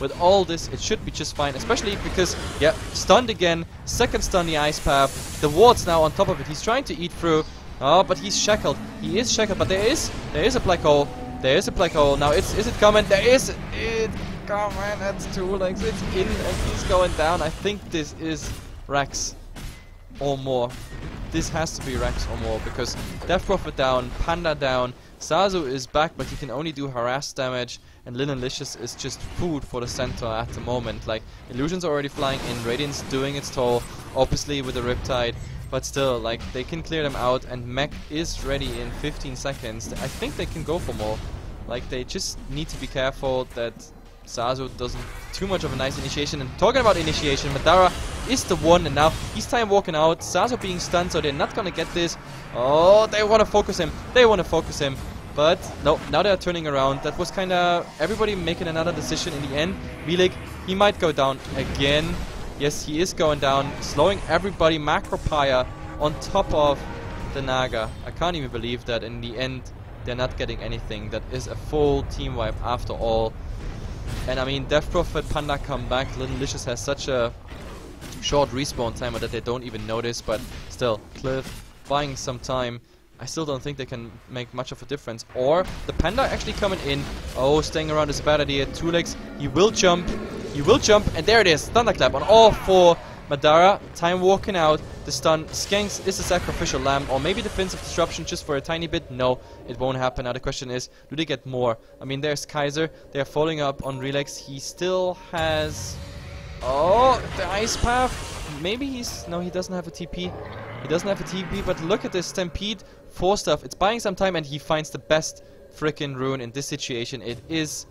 it should be just fine. Especially because, yeah, stunned again. Second stun, the Ice Path. The ward's now on top of it. He's trying to eat through. Oh, but he's shackled. He is shackled, but there is a black hole. There is a black hole. Now, is it coming? There is it. Come on, that's 2 legs. It's in and he's going down. I think this is Rax or more. This has to be Rax or more, because Death Prophet down, Panda down, Sazu is back, but he can only do harass damage, and Linalicious is just food for the center at the moment. Like, Illusion's already flying in, Radiance doing its toll, obviously with the Riptide, but still, like, they can clear them out, and Mech is ready in 15 seconds. I think they can go for more. Like, they just need to be careful that Sazu doesn't too much of a nice initiation. And talking about initiation, Madara is the one, and now he's time walking out. Sazu being stunned, so they're not gonna get this. Oh, they want to focus him. They want to focus him. But no, now they're turning around. That was kind of everybody making another decision in the end. Vilik, he might go down again. Yes, he is going down, slowing everybody. Macropire on top of the Naga. I can't even believe that in the end they're not getting anything. That is a full team wipe after all. And I mean, Death Prophet, Panda come back. Little Licious has such a short respawn timer that they don't even notice. But still, Cliff buying some time. I still don't think they can make much of a difference. Or the Panda actually coming in. Oh, staying around is a bad idea. 2 legs. He will jump. He will jump. And there it is. Thunderclap on all 4. Madara, time walking out. The stun. Skanks is a sacrificial lamb. Or maybe defensive disruption just for a tiny bit. No, it won't happen. Now the question is, do they get more? I mean, there's Kaiser. They're following up on Relax. He still has... Oh, the Ice Path. Maybe he's... No, he doesn't have a TP. He doesn't have a TP, but look at this Stampede 4 stuff. It's buying some time, and he finds the best freaking rune in this situation. It's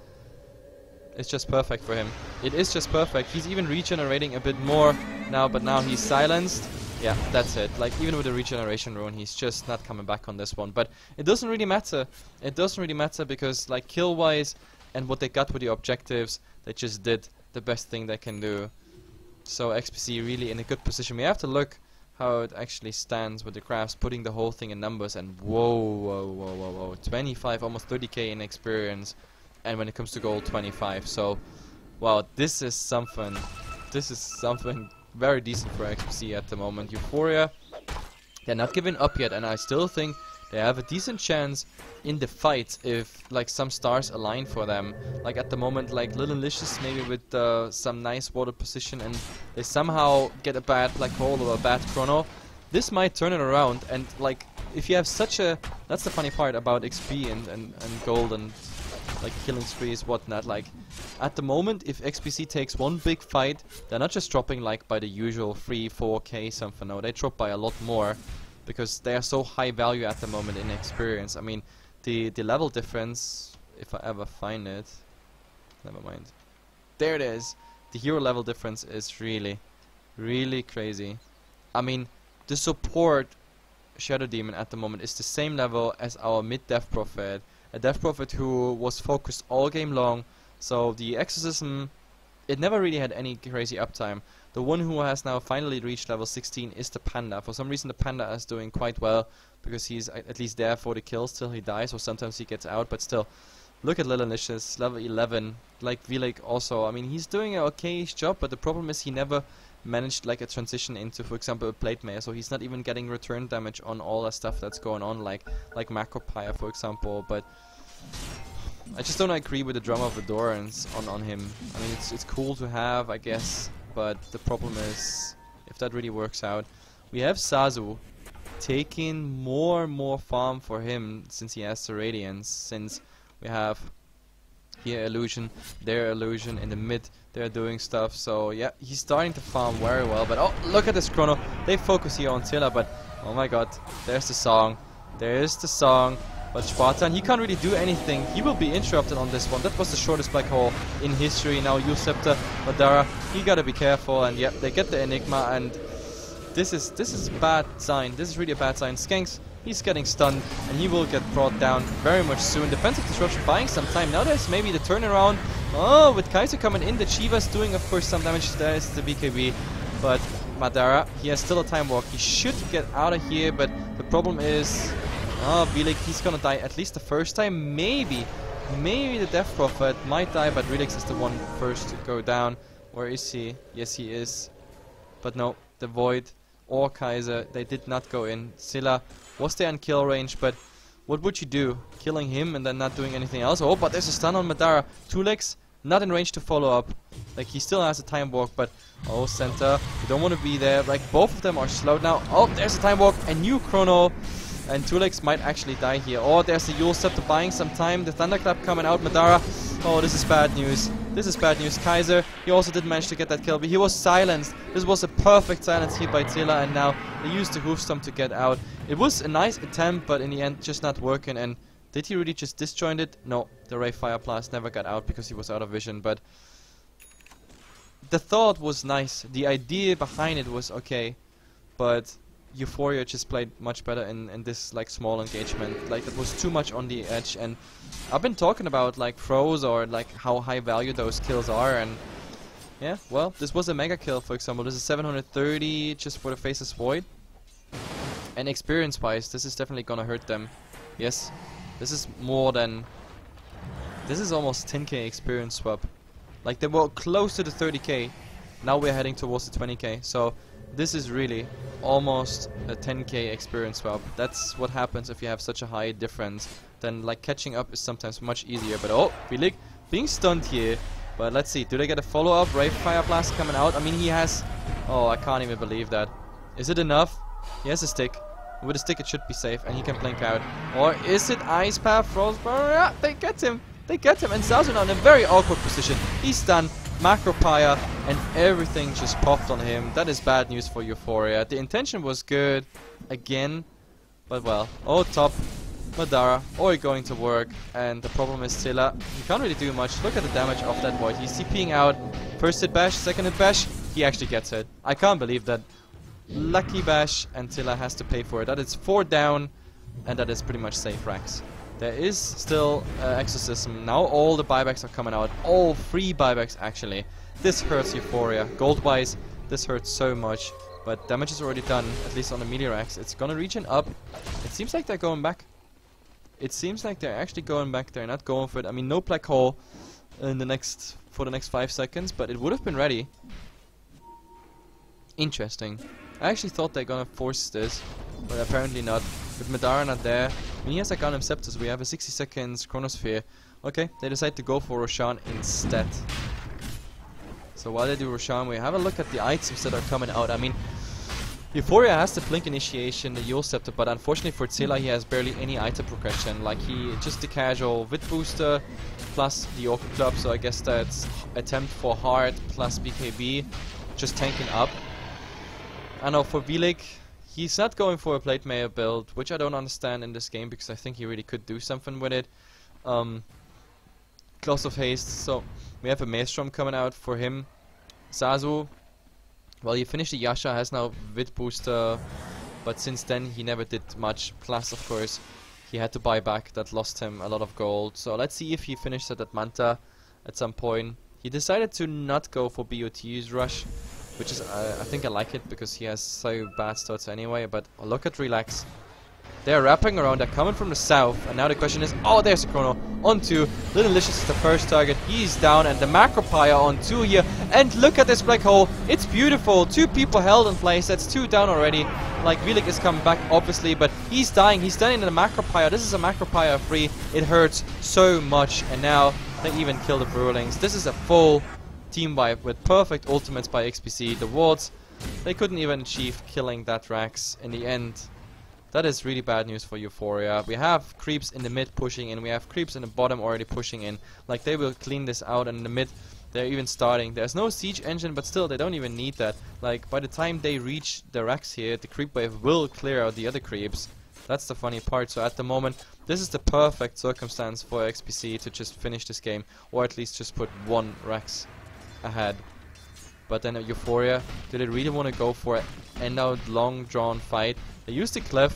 just perfect for him. It is just perfect. He's even regenerating a bit more now, but now he's silenced. Yeah, that's it. Like, even with the regeneration rune, he's just not coming back on this one. But it doesn't really matter. It doesn't really matter because, like, kill-wise and what they got with the objectives, they just did the best thing they can do. So XPC really in a good position. We have to look how it actually stands with the crafts, putting the whole thing in numbers, and whoa, 25, almost 30k in experience, and when it comes to gold, 25. So, wow, this is something very decent for XPC at the moment. Euphoria, they're not giving up yet, and I still think they have a decent chance in the fight if, like, some stars align for them. Like, at the moment, like, Little Licious maybe with some nice water position, and they somehow get a bad black hole or a bad chrono. This might turn it around, and, like, if you have such a, that's the funny part about XP and gold and like killing sprees, whatnot. Like at the moment, if XPC takes one big fight, they're not just dropping like by the usual 3-4k something. No, they drop by a lot more because they are so high value at the moment in experience. I mean, the level difference, if I ever find it, never mind. There it is. The hero level difference is really, really crazy. I mean, the support Shadow Demon at the moment is the same level as our mid Death Prophet. A Death Prophet who was focused all game long. So the Exorcism, it never really had any crazy uptime. The one who has now finally reached level 16 is the Panda. For some reason the Panda is doing quite well because he's at least there for the kills till he dies, or sometimes he gets out, but still. Look at Little Nicious, level 11. Like Vilik also, I mean, he's doing an okay-ish job, but the problem is he never managed like a transition into, for example, a Plate Mail, so he's not even getting return damage on all the stuff that's going on, like Macropire, for example. But I just don't agree with the Drama of Endurance on him. I mean, it's cool to have, I guess, but the problem is if that really works out. We have Sazu taking more and more farm for him since he has the Radiance, since we have here Illusion, there Illusion, in the mid they're doing stuff, so yeah, he's starting to farm very well. But oh, look at this chrono, they focus here on Tilla, but oh my god, there's the song, but Spartan, he can't really do anything, he will be interrupted on this one. That was the shortest black hole in history. Now Kiilstofte, Madara, he gotta be careful, and yeah, they get the Enigma, and this is a bad sign, this is really a bad sign. Skanks, he's getting stunned, and he will get brought down very much soon. Defensive Disruption buying some time. Now there's maybe the turnaround. Oh, with Kaiser coming in, the Chiva's doing, of course, some damage. There's the BKB. But Madara, he has still a time walk. He should get out of here, but the problem is... Oh, Vilik, he's gonna die at least the first time. Maybe the Death Prophet might die, but Relix is the one first to go down. Where is he? Yes, he is. But no, the Void or Kaiser, they did not go in. Scylla was there in kill range, but what would you do? Killing him and then not doing anything else? Oh, but there's a stun on Madara. 2 legs, not in range to follow up. Like, he still has a time walk, but oh, Center, you don't want to be there. Like, both of them are slowed now. Oh, there's a time walk, a new chrono, and 2 legs might actually die here. Oh, there's the Kiilstofte buying some time. The Thunderclap coming out. Madara, oh, this is bad news. This is bad news. Kaiser, he also did manage to get that kill, but he was silenced. This was a perfect silence here by Tilla, and now they used the Hoofstomp to get out. It was a nice attempt, but in the end just not working. And did he really just disjoint it? No, the Ray Fire Blast never got out because he was out of vision, but the thought was nice. The idea behind it was okay, but Euphoria just played much better in this like small engagement. Like, it was too much on the edge, and I've been talking about like throws or like how high value those kills are, and yeah, well, this was a mega kill, for example. This is 730 just for the Faceless Void, and experience wise this is definitely gonna hurt them. Yes, this is more than, this is almost 10k experience swap. Like, they were close to the 30k, now we're heading towards the 20k, so this is really almost a 10k experience swap. That's what happens if you have such a high difference. Then like catching up is sometimes much easier. But oh, Vilik being stunned here. But let's see, do they get a follow-up? Ray Fire Blast coming out. I mean, he has... Oh, I can't even believe that. Is it enough? He has a stick. With a stick it should be safe, and he can blink out. Or is it Ice Path, Frostburn? Yeah, they get him. They get him, and Sazu now in a very awkward position. He's done. Macropire, and everything just popped on him. That is bad news for Euphoria. The intention was good, again, but well. Oh, top. Madara, Oi going to work, and the problem is Tilla. He can't really do much. Look at the damage of that Void. He's TPing out. First hit bash, second hit bash. He actually gets hit. I can't believe that. Lucky bash, and Tilla has to pay for it. That is 4 down, and that is pretty much safe racks. There is still Exorcism. Now all the buybacks are coming out. All 3 buybacks, actually. This hurts Euphoria. Gold-wise, this hurts so much. But damage is already done, at least on the Meteor Axe. It's gonna regen up. It seems like they're going back. It seems like they're actually going back. They're not going for it. I mean, no black hole in the next, for the next 5 seconds, but it would have been ready. Interesting. I actually thought they're gonna force this, but apparently not. With Madara not there, I mean, he has a Gundam Scepter, we have a 60 seconds Chronosphere. Okay, they decide to go for Roshan instead. So while they do Roshan, we have a look at the items that are coming out. I mean, Euphoria has the Blink Initiation, the Kiilstofte, but unfortunately for Zilla he has barely any item progression. Like he just the casual Wit booster plus the Orca Club, so I guess that's attempt for hard plus BKB, just tanking up. I know for Vilik, he's not going for a Plate Mail build, which I don't understand in this game because I think he really could do something with it. Close of Haste, so we have a Maelstrom coming out for him. Zazu, well, he finished the Yasha, has now Wit booster, but since then he never did much. Plus, of course, he had to buy back, that lost him a lot of gold. So let's see if he finished at Manta at some point. He decided to not go for BOT's rush, which is, I think I like it because he has so bad stats anyway. But look at Relax. They're wrapping around, they're coming from the south, and now the question is, oh, there's a Chrono on 2. Little Licious is the first target, he's down, and the Macropire on 2 here. And look at this black hole, it's beautiful. 2 people held in place, that's 2 down already. Like, Vilik is coming back, obviously, but he's dying in the Macropire. This is a Macropire free, it hurts so much, and now they even kill the Brewlings. This is a full team wipe with perfect ultimates by XPC. The wards, they couldn't even achieve killing that Rax in the end. That is really bad news for Euphoria. We have creeps in the mid pushing in, we have creeps in the bottom already pushing in. Like, they will clean this out, and in the mid they're even starting. There's no siege engine, but still they don't even need that. Like, by the time they reach the Rax here, the creep wave will clear out the other creeps. That's the funny part. So at the moment, this is the perfect circumstance for XPC to just finish this game, or at least just put 1 Rax ahead. But then Euphoria, do they really want to go for an end out long drawn fight? They used the Clef,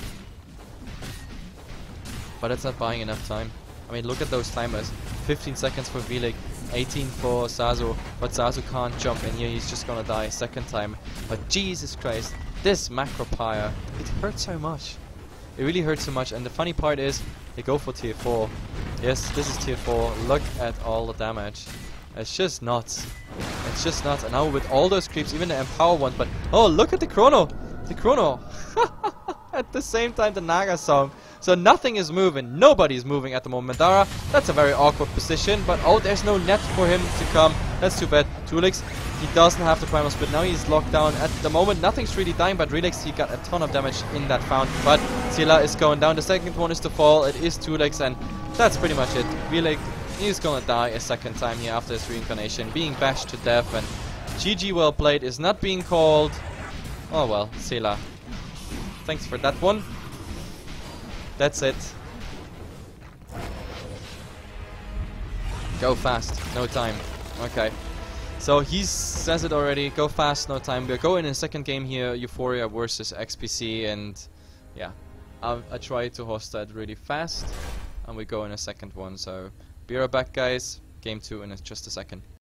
but it's not buying enough time. I mean, look at those timers. 15 seconds for Vilik, 18 for Zazu, but Zazu can't jump in here, he's just gonna die a second time. But Jesus Christ, this Macropire, it hurts so much. It really hurts so much, and the funny part is, they go for tier 4. Yes, this is tier 4, look at all the damage. It's just nuts. It's just nuts. And now with all those creeps, even the Empower one, but oh, look at the Chrono! The Chrono! At the same time, the Naga song. So nothing is moving. Nobody's moving at the moment. Dara, that's a very awkward position, but oh, there's no net for him to come. That's too bad. Tulix, he doesn't have the Primal Split. Now he's locked down. At the moment, nothing's really dying, but Relix, he got a ton of damage in that fountain. But Zilla is going down. The second one is to fall. It is Tulix, and that's pretty much it. Relix, he's gonna die a second time here after his reincarnation, being bashed to death, and GG well played is not being called. Oh well, Zilla. Thanks for that one. That's it. Go fast, no time. Okay. So he says it already, go fast, no time. We're going in a second game here, Euphoria versus XPC, and yeah. I try to host that really fast, and we go in a second one, so be right back guys. Game 2 in just a second.